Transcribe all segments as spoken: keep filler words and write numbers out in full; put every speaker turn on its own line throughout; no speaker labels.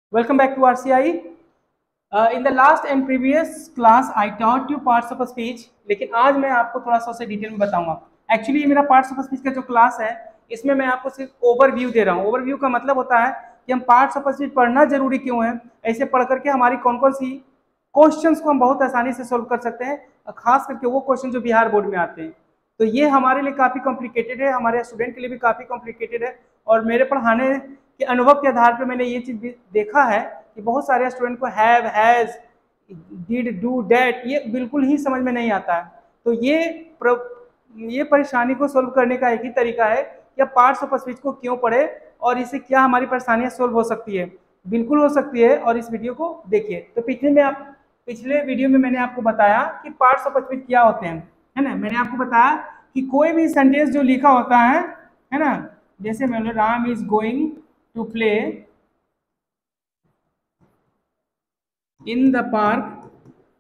Welcome back to R C I. Uh, in the last and previous class, I taught you parts of a speech. लेकिन आज मैं आपको थोड़ा सा उसे डिटेल में बताऊंगा. एक्चुअली ये मेरा पार्ट्स ऑफ स्पीच का जो क्लास है, इसमें मैं आपको सिर्फ ओवरव्यू दे रहा हूँ. ओवरव्यू का मतलब होता है कि हम पार्ट्स ऑफ स्पीच पढ़ना जरूरी क्यों है. ऐसे पढ़ करके हमारी कौन कौन सी क्वेश्चंस को हम बहुत आसानी से सोल्व कर सकते हैं, खास करके वो क्वेश्चन जो बिहार बोर्ड में आते हैं. तो ये हमारे लिए काफ़ी कॉम्प्लिकेटेड है, हमारे स्टूडेंट के लिए भी काफ़ी कॉम्प्लिकेटेड है. और मेरे पढ़ाने के अनुभव के आधार पर मैंने ये चीज़ देखा है कि बहुत सारे स्टूडेंट को हैव, हैज़, डिड, डू, डेट ये बिल्कुल ही समझ में नहीं आता है. तो ये प्र, ये परेशानी को सोल्व करने का एक ही तरीका है कि आप पार्ट्स ऑफ स्पीच को क्यों पढ़े और इससे क्या हमारी परेशानियां सोल्व हो सकती है. बिल्कुल हो सकती है. और इस वीडियो को देखिए. तो पिछले में आप पिछले वीडियो में मैंने आपको बताया कि पार्ट्स ऑफ स्पीच क्या होते हैं, है ना. मैंने आपको बताया कि कोई भी सेंटेंस जो लिखा होता है है ना, जैसे मान लो Ram is going to play in the park,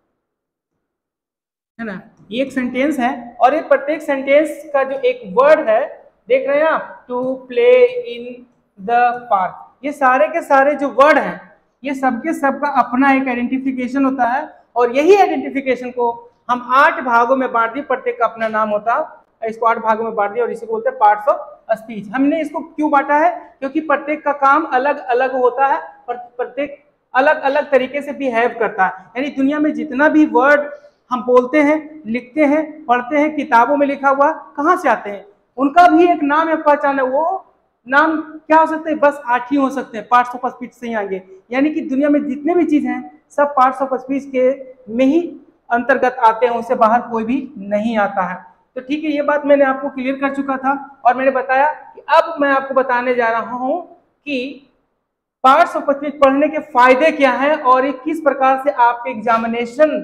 है ना. ये एक सेंटेंस है और ये प्रत्येक सेंटेंस का जो एक वर्ड है, देख रहे हैं आप, to play in the park, ये सारे के सारे जो वर्ड हैं ये सबके सबका अपना एक आइडेंटिफिकेशन होता है. और यही आइडेंटिफिकेशन को हम आठ भागों में बांट दिए, प्रत्येक का अपना नाम होता है. इसको आठ भागों में बांट दिया और इसे बोलते हैं पार्ट्स ऑफ स्पीच. हमने इसको क्यों बांटा है? क्योंकि प्रत्येक का काम अलग अलग होता है और प्रत्येक अलग अलग तरीके से बिहेव करता है. यानी दुनिया में जितना भी वर्ड हम बोलते हैं, लिखते हैं, पढ़ते हैं, किताबों में लिखा हुआ कहाँ से आते हैं, उनका भी एक नाम है, पहचान है. वो नाम क्या हो सकते हैं? बस आठ ही हो सकते हैं, पार्ट्स ऑफ स्पीच से ही आगे. यानी कि दुनिया में जितने भी चीज हैं सब पार्ट्स ऑफ स्पीच के में ही अंतर्गत आते हैं, उससे बाहर कोई भी नहीं आता है. तो ठीक है, ये बात मैंने आपको क्लियर कर चुका था और मैंने बताया कि अब मैं आपको बताने जा रहा हूं कि पार्ट्स ऑफ स्पीच पढ़ने के फायदे क्या हैं और ये किस प्रकार से आपके एग्जामिनेशन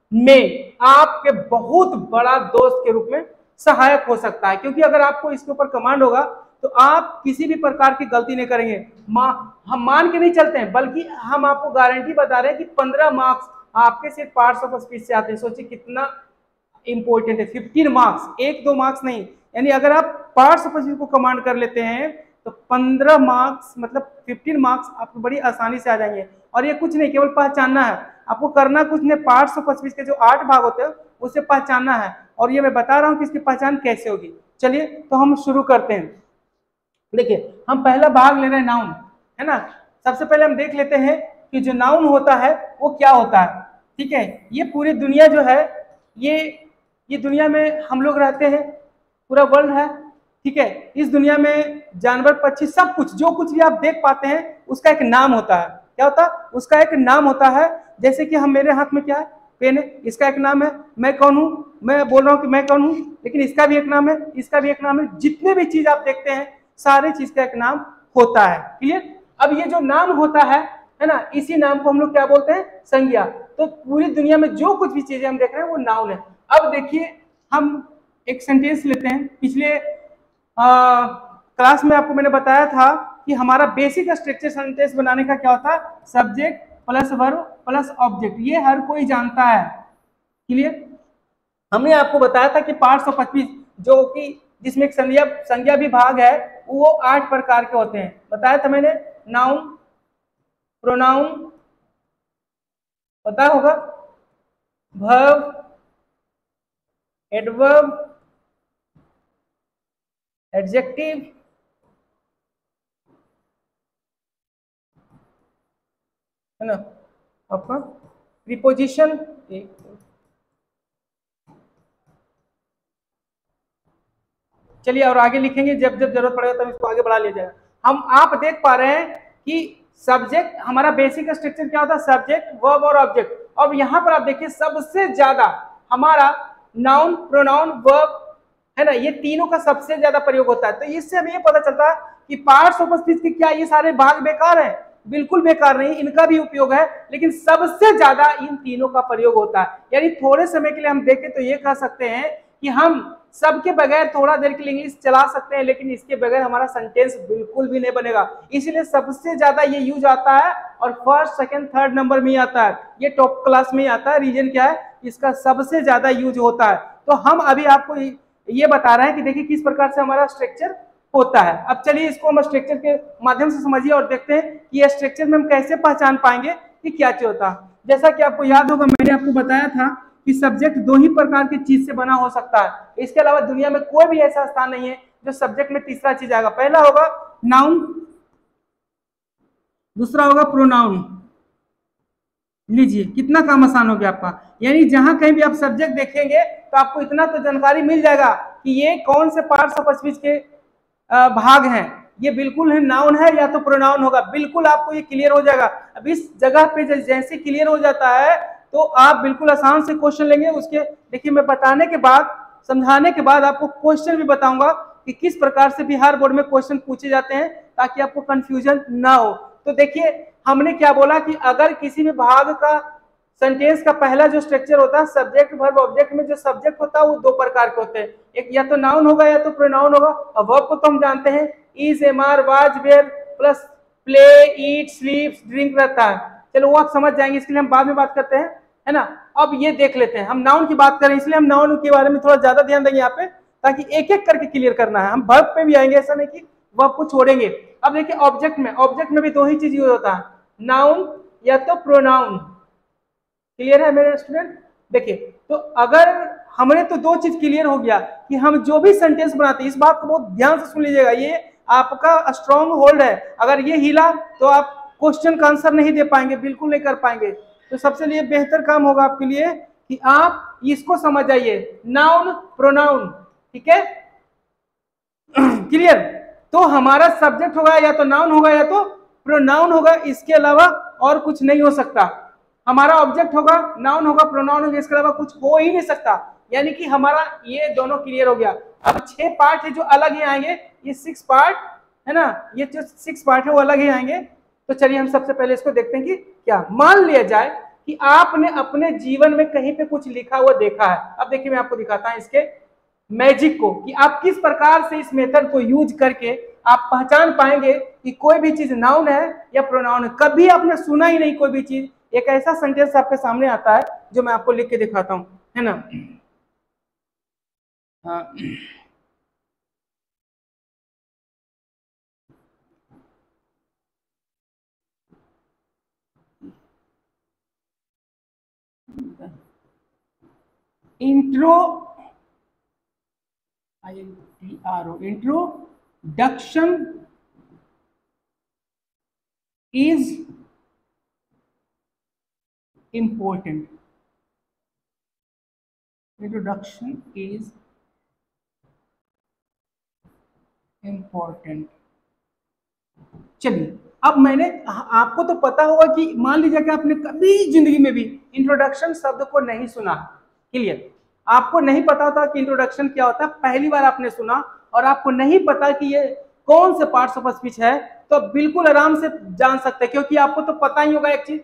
में आपके बहुत बड़ा दोस्त के रूप में सहायक हो सकता है. क्योंकि अगर आपको इसके ऊपर कमांड होगा तो आप किसी भी प्रकार की गलती नहीं करेंगे. मा, हम मान के नहीं चलते हैं, बल्कि हम आपको गारंटी बता रहे हैं कि पंद्रह मार्क्स आपके सिर्फ पार्ट्स ऑफ स्पीच से आते हैं. सोचिए कितना इंपॉर्टेंट है. फिफ्टीन मार्क्स, एक दो मार्क्स नहीं. यानी अगर आप पार्ट्स ऑफ स्पीच को कमांड कर लेते हैं तो पंद्रह मार्क्स मतलब फिफ्टीन मार्क्स आपको बड़ी आसानी से आ जाएंगे. और ये कुछ नहीं, केवल पहचानना है. आपको करना कुछ नहीं, पार्ट्स ऑफ स्पीच के जो आठ भाग होते हैं उसे पहचानना है. और ये मैं बता रहा हूँ कि इसकी पहचान कैसे होगी. चलिए तो हम शुरू करते हैं. देखिए, हम पहला भाग ले रहे हैं नाउन, है ना. सबसे पहले हम देख लेते हैं कि जो नाउन होता है वो क्या होता है. ठीक है, ये पूरी दुनिया जो है, ये ये दुनिया में हम लोग रहते हैं, पूरा वर्ल्ड है. ठीक है, इस दुनिया में जानवर, पक्षी, सब कुछ जो कुछ भी आप देख पाते हैं उसका एक नाम होता है. क्या होता है? उसका एक नाम होता है. जैसे कि हम, मेरे हाथ में क्या है? पेन है, इसका एक नाम है. मैं कौन हूँ? मैं बोल रहा हूँ कि मैं कौन हूँ, लेकिन इसका भी एक नाम है, इसका भी एक नाम है. जितने भी चीज आप देखते हैं सारे चीज का एक नाम होता है. क्लियर? अब ये जो नाम होता है है ना, इसी नाम को हम लोग क्या बोलते हैं? संज्ञा. तो पूरी दुनिया में जो कुछ भी चीजें हम देख रहे हैं वो नाउन है. अब देखिए, हम एक सेंटेंस लेते हैं. पिछले आ, क्लास में आपको मैंने बताया था कि हमारा बेसिक स्ट्रक्चर सेंटेंस बनाने का क्या होता है? Subject plus verb plus object. ये हर कोई जानता है. क्लियर? हमने आपको बताया था कि पार्ट्स ऑफ स्पीच जो कि जिसमें एक संज्ञा संज्ञा विभाग है वो आठ प्रकार के होते हैं. बताया था मैंने. नाउन, प्रोनाउन पता होगा, वर्ब, एडवर्ब, एडजेक्टिव, है ना, आपका प्रीपोजिशन. चलिए और आगे लिखेंगे, जब जब जरूरत पड़ेगा तब इसको आगे बढ़ा लिया जाएगा. हम आप देख पा रहे हैं कि सब्जेक्ट, हमारा बेसिक स्ट्रक्चर क्या होता है? सब्जेक्ट, वर्ब और ऑब्जेक्ट. अब यहाँ पर आप देखिए सबसे ज्यादा हमारा नाउन, प्रोनाउन, वर्ब, है ना, ये तीनों का सबसे ज्यादा प्रयोग होता है. तो इससे हमें ये पता चलता है कि पार्ट्स ऑफ स्पीच के क्या ये सारे भाग बेकार हैं? बिल्कुल बेकार नहीं, इनका भी उपयोग है, लेकिन सबसे ज्यादा इन तीनों का प्रयोग होता है. यानी थोड़े समय के लिए हम देखें तो ये कह सकते हैं कि हम सबके बगैर थोड़ा देर के लिए इंग्लिश चला सकते हैं, लेकिन इसके बगैर हमारा सेंटेंस बिल्कुल भी नहीं बनेगा. इसीलिए सबसे ज्यादा ये यूज आता है और फर्स्ट, सेकंड, थर्ड नंबर में ही आता है. ये टॉप क्लास में ही आता है. रीजन क्या है? इसका सबसे ज्यादा यूज होता है. तो हम अभी आपको ये बता रहे हैं कि देखिए किस प्रकार से हमारा स्ट्रक्चर होता है। अब चलिए इसको हम स्ट्रक्चर के माध्यम से समझिए और देखते हैं कि ये स्ट्रक्चर में हम कैसे पहचान पाएंगे कि क्या चीज होता है। जैसा कि आपको याद होगा, मैंने आपको बताया था कि सब्जेक्ट दो ही प्रकार की चीज से बना हो सकता है। इसके अलावा दुनिया में कोई भी ऐसा स्थान नहीं है जो सब्जेक्ट में तीसरा चीज आएगा। पहला होगा नाउन, दूसरा होगा प्रोनाउन। लीजिए कितना काम आसान हो गया आपका, यानी जहां कहीं भी आप सब्जेक्ट देखेंगे तो आपको इतना तो जानकारी मिल जाएगा कि ये कौन से पार्ट्स ऑफ स्पीच के भाग हैं। ये बिल्कुल है नाउन है या तो प्रोनाउन होगा, बिल्कुल आपको ये क्लियर हो जाएगा। अब इस जगह पे जैसे क्लियर हो जाता है तो आप बिल्कुल आसान से क्वेश्चन लेंगे। उसके देखिए मैं बताने के बाद, समझाने के बाद आपको क्वेश्चन भी बताऊंगा कि किस प्रकार से बिहार बोर्ड में क्वेश्चन पूछे जाते हैं ताकि आपको कंफ्यूजन ना हो। तो देखिए हमने क्या बोला कि अगर किसी भी भाग का सेंटेंस का पहला जो स्ट्रक्चर होता है सब्जेक्ट वर्ब ऑब्जेक्ट में जो सब्जेक्ट होता है वो दो प्रकार के होते हैं, एक या तो नाउन होगा या तो प्रोनाउन होगा। और वर्ब को तो हम जानते हैं is, am are, was, were plus play, eat, sleep, drink रहता है। चलो वो आप समझ जाएंगे, इसके लिए हम बाद में बात करते हैं, है ना। अब ये देख लेते हैं, हम नाउन की बात करें इसलिए हम नाउन के बारे में थोड़ा ज्यादा ध्यान देंगे यहाँ पे, ताकि एक एक करके क्लियर करना है। हम वर्ब पे भी आएंगे, ऐसा नहीं कि वर्ब को छोड़ेंगे। अब देखिए ऑब्जेक्ट में, ऑब्जेक्ट में भी दो ही चीज यूज होता है, नाउन या तो प्रोनाउन। क्लियर है मेरे स्टूडेंट? देखिए तो अगर हमने तो दो चीज क्लियर हो गया कि हम जो भी सेंटेंस बनाते हैं, इस बात को बहुत ध्यान से सुन लीजिएगा, ये आपका स्ट्रॉन्ग होल्ड है। अगर ये हिला तो आप क्वेश्चन का आंसर नहीं दे पाएंगे, बिल्कुल नहीं कर पाएंगे। तो सबसे लिए बेहतर काम होगा आपके लिए कि आप इसको समझ जाइए, नाउन प्रोनाउन, ठीक है। क्लियर? तो हमारा सब्जेक्ट होगा या तो नाउन होगा या तो प्रोनाउन होगा, इसके अलावा और कुछ नहीं हो सकता। हमारा ऑब्जेक्ट होगा, नाउन होगा, प्रोनाउन होगा, इसके अलावा कुछ हो ही नहीं सकता। यानी कि हमारा ये दोनों क्लियर हो गया। अब छह पार्ट है जो अलग ही आएंगे, ये सिक्स पार्ट है ना, ये जो सिक्स पार्ट है वो अलग ही आएंगे। तो चलिए हम सबसे पहले इसको देखते हैं कि क्या। मान लिया जाए कि आपने अपने जीवन में कहीं पे कुछ लिखा हुआ देखा है। अब देखिए मैं आपको दिखाता हूं इसके मैजिक को कि आप किस प्रकार से इस मेथड को यूज करके आप पहचान पाएंगे कि कोई भी चीज नाउन है या प्रोनाउन है। कभी आपने सुना ही नहीं कोई भी चीज, एक ऐसा सेंटेंस आपके सामने आता है जो मैं आपको लिख के दिखाता हूं, है ना। हाँ। Intro, I N T R O, introduction is important. Introduction is important. चलिए अब मैंने, आपको तो पता होगा कि मान लीजिए कि आपने कभी जिंदगी में भी इंट्रोडक्शन शब्द को नहीं सुना। क्लियर? आपको नहीं पता होता कि इंट्रोडक्शन क्या होता है, पहली बार आपने सुना और आपको नहीं पता कि ये कौन से पार्ट्स ऑफ स्पीच है, तो बिल्कुल आराम से जान सकते हैं, क्योंकि आपको तो पता ही होगा एक चीज,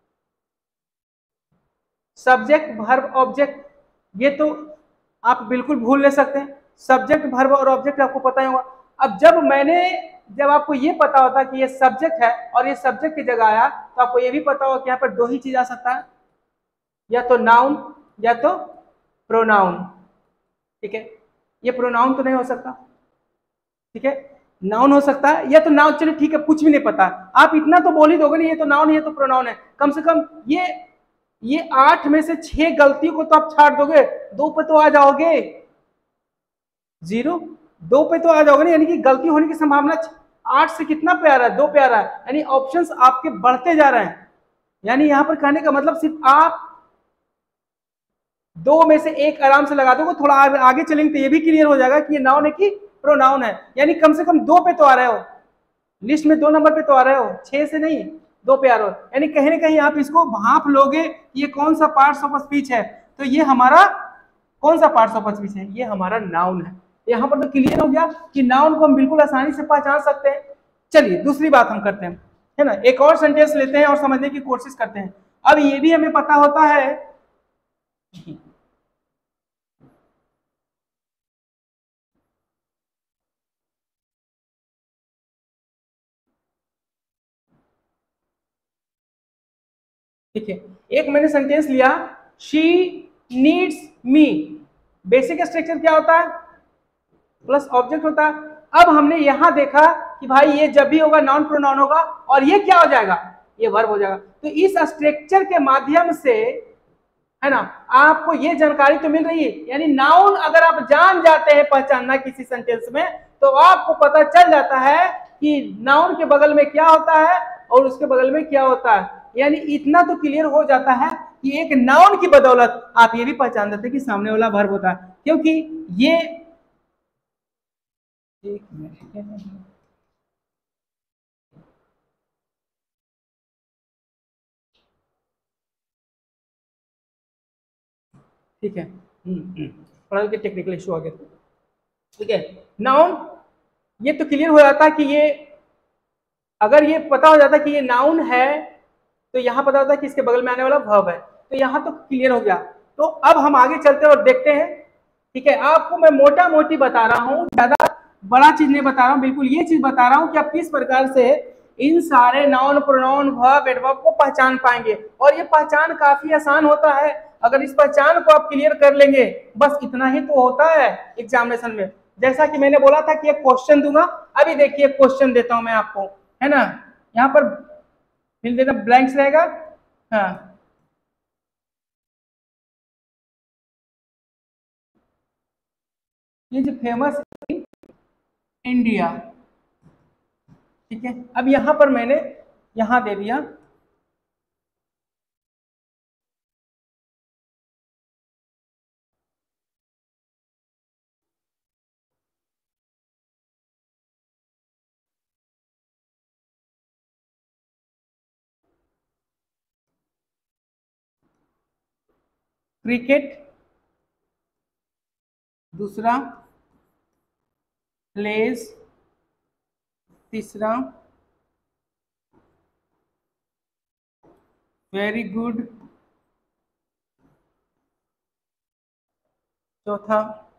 सब्जेक्ट वर्ब ऑब्जेक्ट, ये तो आप बिल्कुल भूल नहीं सकते हैं। सब्जेक्ट वर्ब और ऑब्जेक्ट आपको पता ही होगा। अब जब मैंने जब आपको ये पता होता कि ये सब्जेक्ट है और ये सब्जेक्ट की जगह आया, तो आपको ये भी पता होगा कि यहाँ पर दो ही चीज आ सकता है, या तो नाउन या तो प्रोनाउन। ठीक है, ये प्रोनाउन तो नहीं हो सकता, ठीक है, नाउन हो सकता है या तो नाउन। चलिए ठीक है, कुछ भी नहीं पता, आप इतना तो बोल ही दोगे नहीं, ये तो नाउन है ये तो प्रोनाउन है। कम से कम ये ये आठ में से छह गलतियों को तो आप छाट दोगे, दो पे तो आ जाओगे, जीरो दो पे तो आ जाओगे ना, यानी कि गलती होने की संभावना आठ से कितना पे आ रहा है, दो पे आ रहा है, यानी ऑप्शंस आपके बढ़ते जा रहे हैं। यानी यहां पर कहने का मतलब सिर्फ आप दो में से एक आराम से लगा दोगे, थोड़ा आगे चलेंगे तो ये भी क्लियर हो जाएगा कि ये नाउन है कि प्रोनाउन है। यानी कम से कम दो पे तो आ रहे हो, लिस्ट में दो नंबर पे तो आ रहे हो, छह से नहीं दो पे आ रहे हो। यानी कहीं ना कहीं आप इसको भांप लोगे ये कौन सा पार्ट्स ऑफ स्पीच है, तो ये हमारा कौन सा पार्ट्स ऑफ स्पीच है, ये हमारा नाउन है। यहाँ पर तो क्लियर हो गया कि नाउन को हम बिल्कुल आसानी से पहचान सकते हैं। चलिए दूसरी बात हम करते हैं, है ना, एक और सेंटेंस लेते हैं और समझने की कोशिश करते हैं। अब ये भी हमें पता होता है ठीक है, एक मैंने सेंटेंस लिया, she needs me. Basic structure क्या होता है, प्लस ऑब्जेक्ट होता है, अब हमने यहां देखा कि भाई ये जब भी होगा नाउन प्रोनाउन होगा और ये क्या हो जाएगा, ये वर्ब हो जाएगा। तो इस स्ट्रक्चर के माध्यम से, है ना, आपको ये जानकारी तो मिल रही है। यानी नाउन अगर आप जान जाते हैं पहचानना किसी सेंटेंस में, तो आपको पता चल जाता है कि नाउन के बगल में क्या होता है और उसके बगल में क्या होता है। यानी इतना तो क्लियर हो जाता है कि एक नाउन की बदौलत आप ये भी पहचान देते हैं कि सामने वाला वर्ब होता है, क्योंकि ये एक मिनट, ठीक है, थोड़ा टेक्निकल इशू आ गया, ठीक है। नाउन ये तो क्लियर हो जाता है कि ये, अगर ये पता हो जाता कि ये नाउन है तो यहाँ पता होता है कि इसके बगल में आने वाला वर्ब है, तो यहाँ तो क्लियर हो गया। तो अब हम आगे चलते हैं और देखते हैं, ठीक है। आपको मैं मोटा मोटी बता रहा हूँ, ज्यादा बड़ा चीज नहीं बता रहा हूँ, बिल्कुल ये चीज बता रहा हूँ कि आप किस प्रकार से इन सारे नाउन प्रोनाउन वर्ब एडवर्ब को पहचान पाएंगे। और ये पहचान काफी आसान होता है, अगर इस पहचान को आप क्लियर कर लेंगे, बस इतना ही तो होता है एग्जामिनेशन में। जैसा कि मैंने बोला था कि एक क्वेश्चन दूंगा, अभी देखिए क्वेश्चन देता हूं मैं आपको, है ना। यहाँ पर फिल देना ब्लैंक्स रहेगा, हाँ। ये जो फेमस इंडिया, ठीक है। अब यहां पर मैंने यहां दे दिया क्रिकेट, दूसरा प्लेस, तीसरा वेरी गुड, चौथा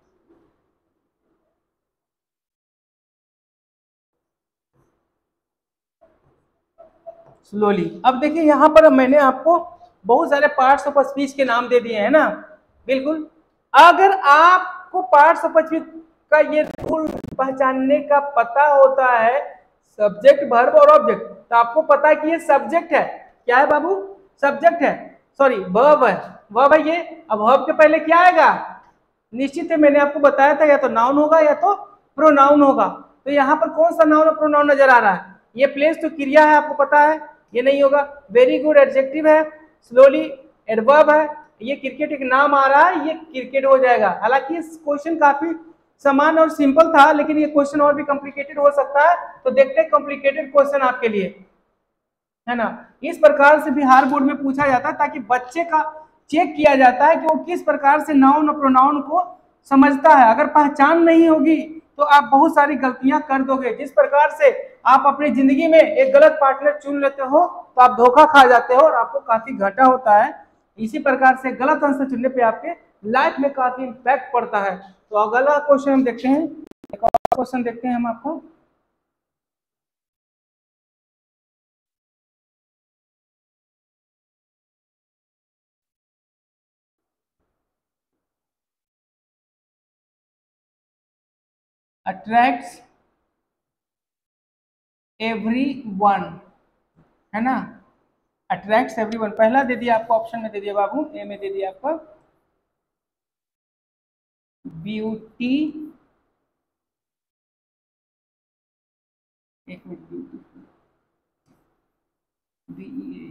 स्लोली। अब देखिए यहाँ पर मैंने आपको बहुत सारे पार्ट्स ऑफ स्पीच के नाम दे दिए हैं ना, बिल्कुल। अगर आपको पार्ट्स ऑफ स्पीच का ये रूल पहचानने का पता होता है, सब्जेक्ट वर्ब और ऑब्जेक्ट, तो आपको पता है कि ये सब्जेक्ट है। क्या है बाबू, सब्जेक्ट है, सॉरी वर्ब है, वर्ब है ये। अब वर्ब के पहले क्या आएगा, निश्चित है, मैंने आपको बताया था या तो नाउन होगा या तो प्रोनाउन होगा। तो यहाँ पर कौन सा नाउन और प्रोनाउन नजर आ रहा है, ये प्लेस तो क्रिया है, आपको पता है, ये नहीं होगा। वेरी गुड एडजेक्टिव है, स्लोली एडवर्ब है, ये क्रिकेट एक नाम आ रहा है, ये क्रिकेट हो जाएगा। हालांकि इस क्वेश्चन काफी समान और सिंपल था, लेकिन ये क्वेश्चन और भी कॉम्प्लिकेटेड हो सकता है, तो देखते हैं कॉम्प्लिकेटेड क्वेश्चन आपके लिए, है ना। इस प्रकार से बिहार बोर्ड में पूछा जाता है ताकि बच्चे का चेक किया जाता है कि वो किस प्रकार से नाउन और प्रोनाउन को समझता है। अगर पहचान नहीं होगी तो आप बहुत सारी गलतियां कर दोगे। जिस प्रकार से आप अपनी जिंदगी में एक गलत पार्टनर चुन लेते हो तो आप धोखा खा जाते हो और आपको काफी घाटा होता है। इसी प्रकार से गलत आंसर चुनने पे आपके लाइफ में काफी इम्पैक्ट पड़ता है। तो अगला क्वेश्चन हम देखते हैं, एक और क्वेश्चन देखते हैं हम आपको। अट्रैक्ट्स एवरी वन, है ना, अट्रैक्ट्स एवरीवन। पहला दे दिया आपको, ऑप्शन में दे दिया बाबू, ए में दे दिया आपका ब्यूटी, एक minute, beautiful, B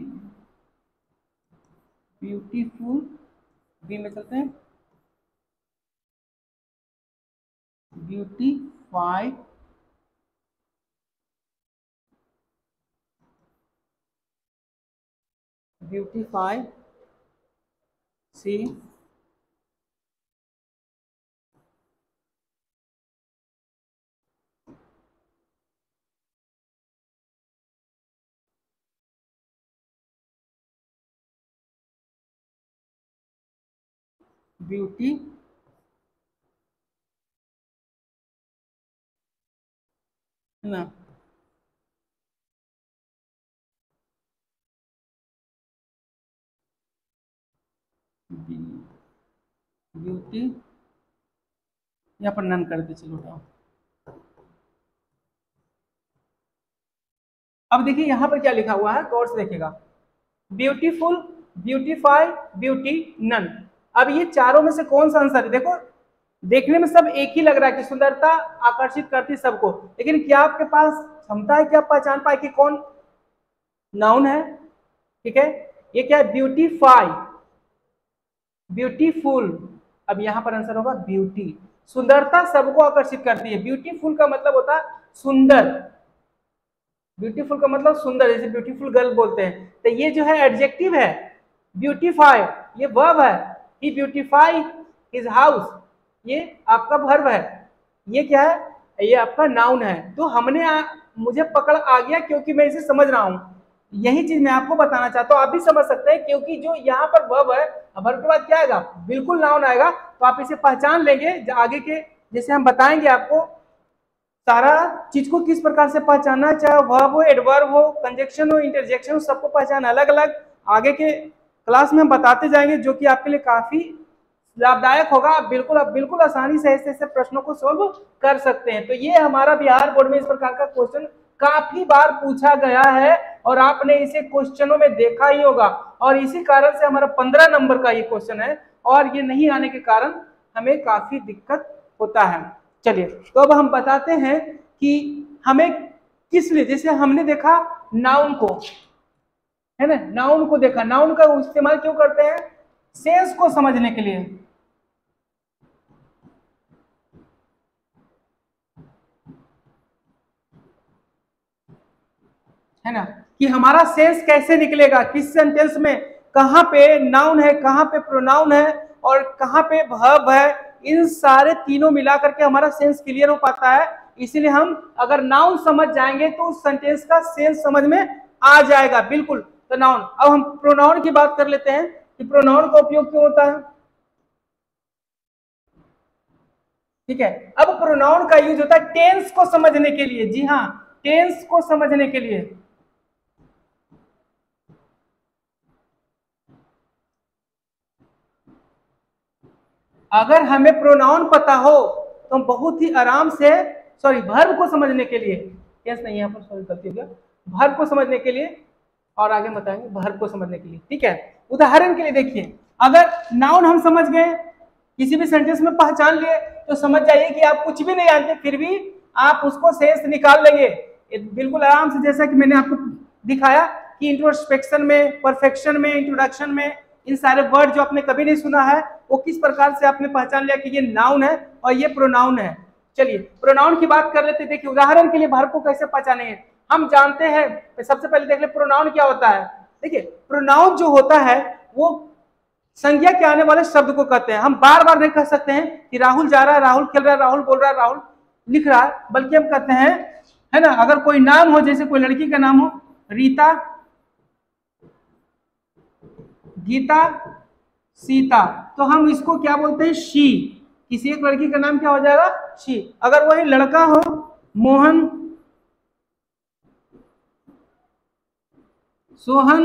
beautiful, B में चलते हैं, ब्यूटीफाई, ब्यूटीफाई, सी ब्यूटी, है ना, ब्यूटी, यहाँ पर नन कर दे, चलो उठाओ, अब देखिए यहाँ पर क्या लिखा हुआ है, गौर से देखिएगा, ब्यूटीफुल, ब्यूटीफाई, ब्यूटी, नन। अब ये चारों में से कौन सा आंसर है? देखो देखने में सब एक ही लग रहा है कि सुंदरता आकर्षित करती सबको, लेकिन क्या आपके पास क्षमता है कि आप पहचान पाए कि कौन नाउन है? ठीक है, ये क्या है? Beautify, beautiful. अब यहां पर आंसर होगा ब्यूटी। सुंदरता सबको आकर्षित करती है, ब्यूटीफुल का मतलब होता है सुंदर, ब्यूटीफुल का मतलब सुंदर, जैसे ब्यूटीफुल गर्ल बोलते हैं। तो ये जो है एडजेक्टिव है, ब्यूटीफाई ये वर्ब है, ही ब्यूटीफाई हिज हाउस ये आपका वर्ब है, ये क्या है? ये आपका नाउन है। तो हमने आ, मुझे पकड़ आ गया क्योंकि मैं इसे समझ रहा हूं, यही चीज मैं आपको बताना चाहता हूं, आप भी समझ सकते हैं, क्योंकि जो यहाँ पर वर्ब है, वर्ब के बाद क्या आएगा? बिल्कुल नाउन आएगा। तो आप इसे पहचान लेंगे आगे के, जैसे हम बताएंगे आपको सारा चीज को किस प्रकार से पहचानना, चाहे वर्ब हो, एडवर्ब हो, कंजक्शन हो, इंटरजेक्शन हो, सबको पहचान अलग अलग आगे के क्लास में हम बताते जाएंगे, जो कि आपके लिए काफी लाभदायक होगा। आप बिल्कुल आप बिल्कुल आसानी से ऐसे ऐसे प्रश्नों को सॉल्व कर सकते हैं। तो ये हमारा बिहार बोर्ड में इस प्रकार का क्वेश्चन काफी बार पूछा गया है और आपने इसे क्वेश्चनों में देखा ही होगा, और इसी कारण से हमारा पंद्रह नंबर का ये क्वेश्चन है, और ये नहीं आने के कारण हमें काफी दिक्कत होता है। चलिए, तो अब हम बताते हैं कि हमें किस लिए, जैसे हमने देखा नाउन को, है ना, नाउन को देखा, नाउन का इस्तेमाल क्यों करते हैं? सेंस को समझने के लिए, है ना, कि हमारा सेंस कैसे निकलेगा, किस सेंटेंस में कहां पे नाउन है, कहां पे प्रोनाउन है और कहां पे वर्ब है, इन सारे तीनों मिलाकर के हमारा सेंस क्लियर हो पाता है। इसीलिए हम अगर नाउन समझ जाएंगे तो उस सेंटेंस का सेंस समझ में आ जाएगा। बिल्कुल। तो नाउन, अब हम प्रोनाउन की बात कर लेते हैं कि प्रोनाउन का उपयोग क्यों होता है। ठीक है, अब प्रोनाउन का यूज होता है टेंस को समझने के लिए। जी हाँ, टेंस को समझने के लिए। अगर हमें प्रोनाउन पता हो तो हम बहुत ही आराम से, सॉरी वर्ब को समझने के लिए, टेंस नहीं यहाँ पर, सॉरी गलती हो गया, वर्ब को समझने के लिए, और आगे बताएंगे वर्ब को समझने के लिए। ठीक है, उदाहरण के लिए देखिए, अगर नाउन हम समझ गए, किसी भी सेंटेंस में पहचान लिए, तो समझ जाइए कि आप कुछ भी नहीं जानते, फिर भी आप उसको सेंस निकाल लेंगे बिल्कुल आराम से। जैसा कि मैंने आपको दिखाया कि इंट्रोस्पेक्शन में, परफेक्शन में, इंट्रोडक्शन में, इन सारे वर्ड जो आपने कभी नहीं सुना है, वो किस प्रकार से आपने पहचान लिया कि ये नाउन है और ये प्रोनाउन है। चलिए प्रोनाउन की बात कर लेते हैं। देखिए उदाहरण के लिए वर्ब को कैसे पहचानेंगे, हम जानते हैं, सबसे पहले देख ले प्रोनाउन क्या होता है। देखिए प्रोनाउन जो होता है वो संज्ञा के आने वाले शब्द को कहते हैं। हम बार बार नहीं कह सकते हैं कि राहुल जा रहा है, राहुल खेल रहा है, राहुल बोल रहा है, राहुल लिख रहा है, बल्कि हम कहते हैं, है ना, अगर कोई नाम हो, जैसे कोई लड़की का नाम हो, रीता, गीता, सीता, तो हम इसको क्या बोलते हैं? शी। किसी एक लड़की का नाम क्या हो जाएगा? शी। अगर वही लड़का हो, मोहन, सोहन,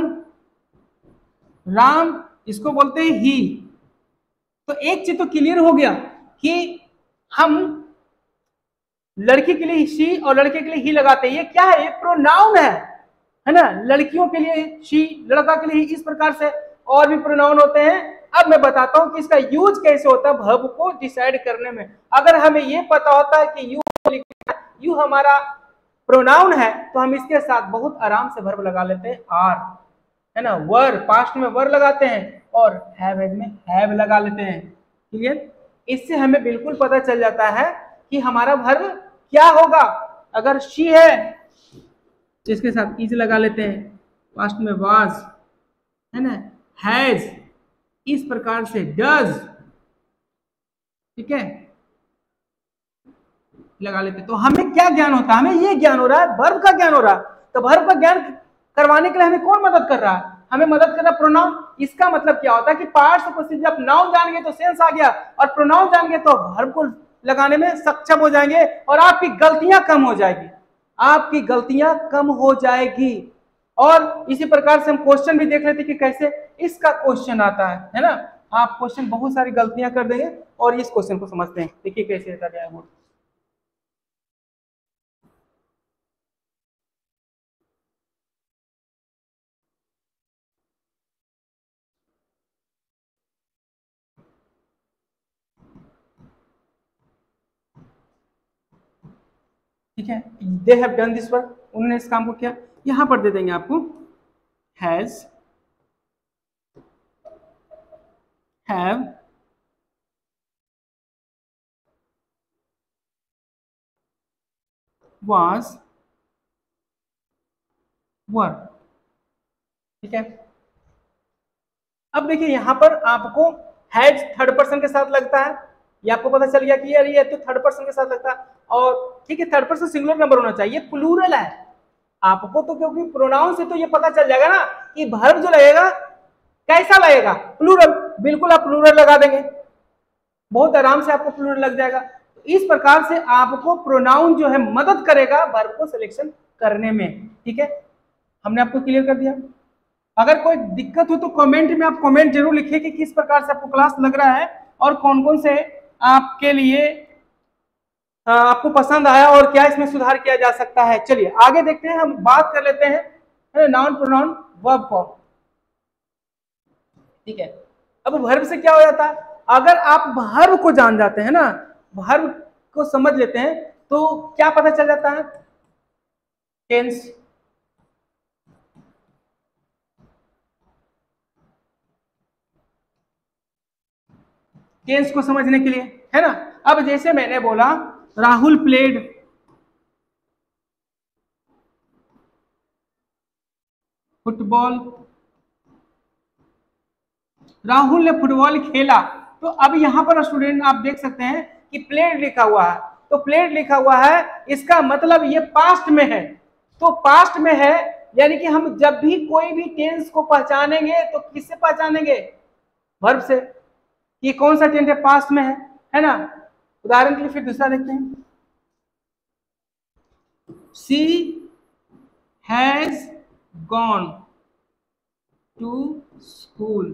राम, इसको बोलते हैं ही। तो एक चीज तो क्लियर हो गया कि हम लड़की के लिए शी और लड़के के लिए ही लगाते हैं। ये क्या है? ये प्रोनाउन है, है ना। लड़कियों के लिए शी, लड़का के लिए ही, इस प्रकार से और भी प्रोनाउन होते हैं। अब मैं बताता हूं कि इसका यूज कैसे होता है वर्ब को डिसाइड करने में। अगर हमें ये पता होता है कि यू यू हमारा प्रोनाउन है, तो हम इसके साथ बहुत आराम से वर्ब लगा लेते हैं, आर, है ना, वर, पास्ट में वर लगाते हैं और हैव में हैव लगा लेते हैं। क्लियर? इससे हमें बिल्कुल पता चल जाता है कि हमारा वर्ब क्या होगा। अगर शी है तो इसके साथ इज लगा लेते हैं, पास्ट में वाज, है ना, हैज, इस प्रकार से डज, ठीक है, लगा लेते। तो हमें क्या ज्ञान होता है? हमें ये ज्ञान हो रहा है, वर्ब का ज्ञान हो रहा है। तो वर्ब का ज्ञान करवाने के लिए हमें कौन मदद कर रहा है? हमें मदद कर रहा है प्रोनाउन। इसका मतलब क्या होता है कि पार्ट्स ऑफ स्पीच, जब नाउन जान गए तो सेंस आ गया, और प्रोनाउन जान गए तो वर्ब को लगाने में सक्षम हो जाएंगे, और आपकी गलतियां कम हो जाएगी, आपकी गलतियां कम हो जाएगी। और इसी प्रकार से हम क्वेश्चन भी देख लेते कि कैसे इसका क्वेश्चन आता है, है ना। आप क्वेश्चन बहुत सारी गलतियां कर देंगे और इस क्वेश्चन को समझते हैं। देखिए कैसे रहता है। ठीक है, they have done this work, उन्होंने इस काम को किया। यहां पर दे देंगे आपको हैज, हैव, वाज, वर। ठीक है, अब देखिए यहां पर आपको हैज थर्ड पर्सन के साथ लगता है, ये आपको पता चल गया कि यार ये तो थर्ड पर्सन के साथ लगता है। और ठीक है, थर्ड पर्सन सिंगुलर नंबर होना चाहिए, प्लूरल है आपको तो, क्योंकि प्रोनाउन से तो ये पता चल जाएगा ना कि वर्ब जो लगेगा कैसा लगेगा, प्लूरल। बिल्कुल आप प्लूरल लगा देंगे, बहुत आराम से आपको प्लूरल लग जाएगा। तो इस प्रकार से आपको प्रोनाउन जो है मदद करेगा वर्ब को सिलेक्शन करने में। ठीक है, हमने आपको क्लियर कर दिया। अगर कोई दिक्कत हो तो कमेंट में आप कमेंट जरूर लिखिए कि किस प्रकार से आपको क्लास लग रहा है और कौन कौन से आपके लिए आपको पसंद आया और क्या इसमें सुधार किया जा सकता है। चलिए आगे देखते हैं, हम बात कर लेते हैं नाउन प्रोनाउन वर्ब फॉर्म। ठीक है, अब वर्ब से क्या हो जाता है, अगर आप वर्ब को जान जाते हैं ना, वर्ब को समझ लेते हैं तो क्या पता चल जाता है, टेंस, टेंस को समझने के लिए, है ना। अब जैसे मैंने बोला राहुल प्लेड फुटबॉल, राहुल ने फुटबॉल खेला, तो अब यहां पर स्टूडेंट आप देख सकते हैं कि प्लेड लिखा हुआ है, तो प्लेड लिखा हुआ है इसका मतलब ये पास्ट में है। तो पास्ट में है यानी कि हम जब भी कोई भी टेंस को पहचानेंगे तो किससे पहचानेंगे, वर्ब से, कि कौन सा टेंस है, पास्ट में है, है ना। उदाहरण के लिए फिर दूसरा देखते हैं, she has gone to school,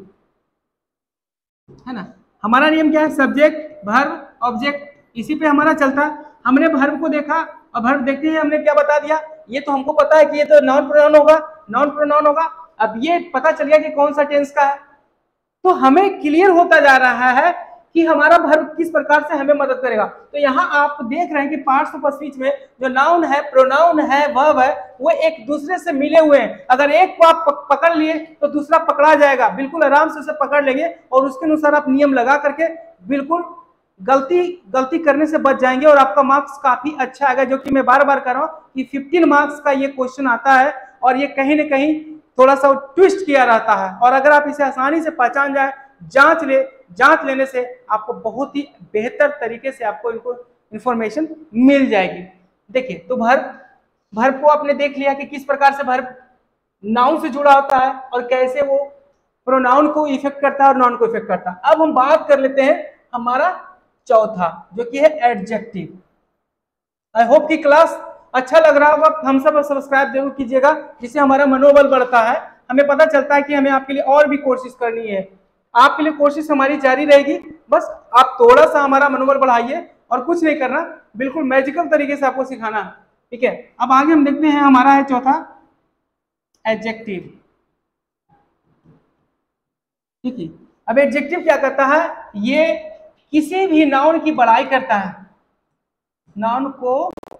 है ना। हमारा नियम क्या है, सब्जेक्ट वर्ब ऑब्जेक्ट, इसी पे हमारा चलता है। हमने वर्ब को देखा और वर्ब देखते ही हमने क्या बता दिया, ये तो हमको पता है कि ये तो नाउन प्रोनाउन होगा, नाउन प्रोनाउन होगा। अब ये पता चल गया कि कौन सा टेंस का है, तो हमें क्लियर होता जा रहा है कि हमारा वर्ब किस प्रकार से हमें मदद करेगा। तो यहाँ आप देख रहे हैं कि पार्ट्स ऑफ स्पीच में जो नाउन है, प्रोनाउन है, वर्ब है, वो एक दूसरे से मिले हुए हैं। अगर एक को आप पकड़ लिए तो दूसरा पकड़ा जाएगा, बिल्कुल आराम से उसे पकड़ लेंगे और उसके अनुसार आप नियम लगा करके बिल्कुल गलती गलती करने से बच जाएंगे और आपका मार्क्स काफी अच्छा आएगा। जो कि मैं बार बार कर रहा हूँ कि फिफ्टीन मार्क्स का ये क्वेश्चन आता है और ये कहीं ना कहीं थोड़ा सा ट्विस्ट किया रहता है, और अगर आप इसे आसानी से पहचान जाए, जांच ले जांच लेने से आपको बहुत ही बेहतर तरीके से आपको इनको इंफॉर्मेशन मिल जाएगी। देखिए, तो वर्ब वर्ब को आपने देख लिया कि किस प्रकार से वर्ब नाउन से जुड़ा होता है और कैसे वो प्रोनाउन को इफेक्ट करता है और नाउन को इफेक्ट करता है। अब हम बात कर लेते हैं हमारा चौथा, जो कि है एडजेक्टिव। आई होप कि क्लास अच्छा लग रहा होगा, हम सब सब्सक्राइब जरूर कीजिएगा, जिससे हमारा मनोबल बढ़ता है, हमें पता चलता है कि हमें आपके लिए और भी कोशिश करनी है। आपके लिए कोशिश हमारी जारी रहेगी, बस आप थोड़ा सा हमारा मनोबल बढ़ाइए और कुछ नहीं करना, बिल्कुल मैजिकल तरीके से आपको सिखाना है। ठीक है, अब आगे हम देखते हैं, हमारा है चौथा एडजेक्टिव। ठीक है, अब एडजेक्टिव क्या करता है, ये किसी भी नाउन की बड़ाई करता है, नाउन को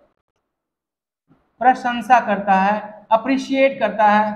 प्रशंसा करता है, अप्रिशिएट करता है,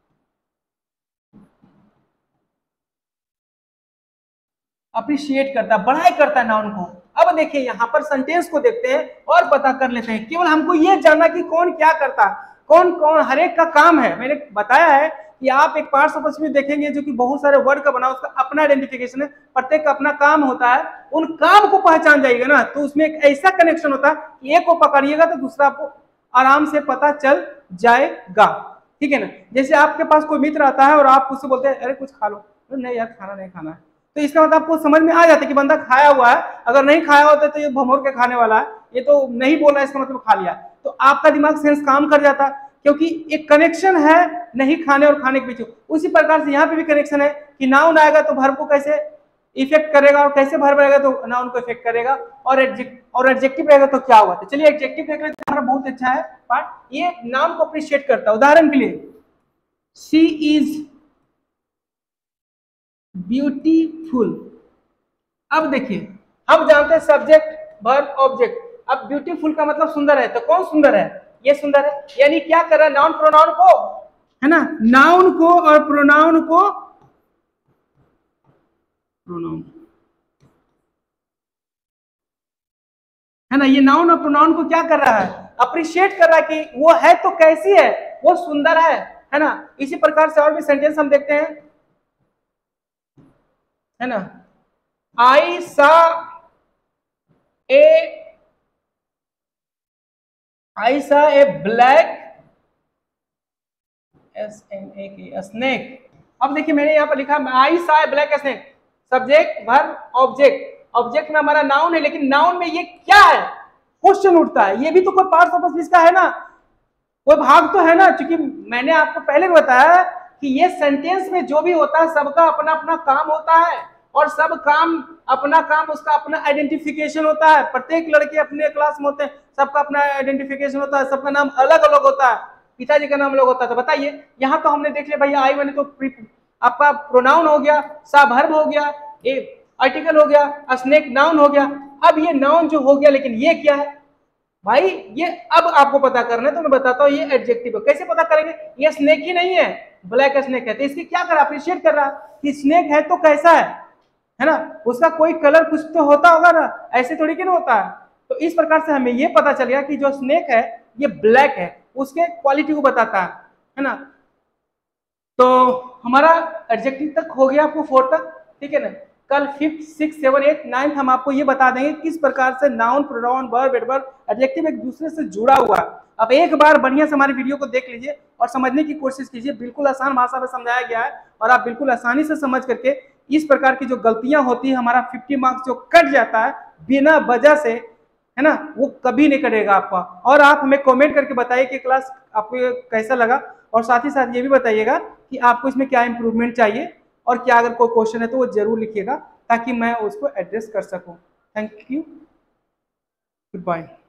अप्रिशिएट करता है, बड़ाई करता है नाउन को। अब देखिए यहाँ पर सेंटेंस को देखते हैं और पता कर लेते हैं। केवल हमको ये जानना कि कौन क्या करता है, कौन कौन हर एक का काम है। मैंने बताया है कि आप एक पार्ट्स ऑफ स्पीच देखेंगे जो कि बहुत सारे वर्ड का बना, उसका अपना आइडेंटिफिकेशन है, प्रत्येक का अपना काम होता है। उन काम को पहचान जाइएगा ना तो उसमें एक ऐसा कनेक्शन होता है कि एक को पकड़िएगा तो दूसरा आपको आराम से पता चल जाएगा। ठीक है ना, जैसे आपके पास कोई मित्र आता है और आप उससे बोलते हैं अरे कुछ खा लो, तो नहीं यार खाना नहीं खाना है, तो इसका मतलब आपको समझ में आ जाता है कि बंदा खाया हुआ है। अगर नहीं खाया होता तो ये भमोर के खाने वाला है, ये तो नहीं बोल रहा है, इसका मतलब खा लिया। तो आपका दिमाग सेंस काम कर जाता है, क्योंकि एक कनेक्शन है नहीं खाने और खाने के बीच। उसी प्रकार से यहाँ पे भी कनेक्शन है कि नाउन आएगा तो वर्ब को कैसे इफेक्ट करेगा, और कैसे वर्ब रहेगा तो नाउन को इफेक्ट करेगा, और एडजेक्टिव और एडजेक्टिव रहेगा तो क्या होगा। तो चलिए एडजेक्टिव देख लेते हैं, हमारा बहुत अच्छा है पार्ट, ये नाउन को अप्रिशिएट करता है। उदाहरण के लिए, शी इज ब्यूटीफुल। अब देखिए, हम जानते हैं सब्जेक्ट वर्ब ऑब्जेक्ट। अब ब्यूटीफुल का मतलब सुंदर है, तो कौन सुंदर है? ये सुंदर है। यानी क्या कर रहा है नाउन प्रोनाउन को, है ना, नाउन को और प्रोनाउन को, प्रोनाउन है ना, ये नाउन और प्रोनाउन को क्या कर रहा है? अप्रिशिएट कर रहा है कि वो है तो कैसी है, वो सुंदर है, है ना। इसी प्रकार से और भी सेंटेंस हम देखते हैं, है ना। आई saw a I saw a black S N A K snake. अब देखिए मैंने यहाँ पर लिखा I saw a black snake, subject verb object, object में हमारा नाउन है, लेकिन नाउन में ये क्या है, क्वेश्चन उठता है। ये भी तो कोई पार्ट ऑफ स्पीच का है ना, कोई भाग तो है ना, क्योंकि मैंने आपको पहले भी बताया कि ये सेंटेंस में जो भी होता है सबका अपना अपना काम होता है, और सब काम अपना काम उसका अपना आइडेंटिफिकेशन होता है। प्रत्येक लड़के अपने क्लास में होते हैं, सबका अपना आइडेंटिफिकेशन होता है, सबका नाम अलग अलग होता है, पिताजी का नाम अलग होता है। तो बताइए यहाँ तो हमने देख लिया भैया, आई मैंने तो आपका प्रोनाउन हो गया, सा वर्ब हो गया, ए आर्टिकल हो गया, स्नेक नाउन हो गया। अब ये नाउन जो हो गया, लेकिन ये क्या है भाई, ये अब आपको पता करना है, तो मैं बताता हूँ ये एडजेक्टिव है। कैसे पता करेंगे? ये स्नेक ही नहीं है, ब्लैक स्नेक है, तो इसकी क्या कर अप्रिशिएट कर रहा कि स्नेक है तो कैसा है, है ना, उसका कोई कलर कुछ तो होता होगा ना, ऐसे थोड़ी कि नहीं होता है। तो इस प्रकार से हमें ये पता चल गया कि जो स्नेक है ये ब्लैक है, उसके क्वालिटी को बताता है, है ना। तो हमारा एडजेक्टिव तक हो गया, आपको फोर तक, ठीक है ना। कल fifth six seven eight ninth हम आपको ये बता देंगे किस प्रकार से noun pronoun verb adverb adjective एक दूसरे से जुड़ा हुआ है। अब एक बार बढ़िया से हमारी वीडियो को देख लीजिए और समझने की कोशिश कीजिए, बिल्कुल आसान भाषा में समझाया गया है, और आप बिल्कुल आसानी से समझ करके इस प्रकार की जो गलतियां होती है, हमारा फिफ्टी मार्क्स जो कट जाता है बिना वजह से, है ना, वो कभी नहीं कटेगा आपका। और आप हमें कमेंट करके बताइए कि क्लास आपको कैसा लगा, और साथ ही साथ ये भी बताइएगा कि आपको इसमें क्या इंप्रूवमेंट चाहिए, और क्या अगर कोई क्वेश्चन है तो वो जरूर लिखिएगा ताकि मैं उसको एड्रेस कर सकूं। Thank you, good bye.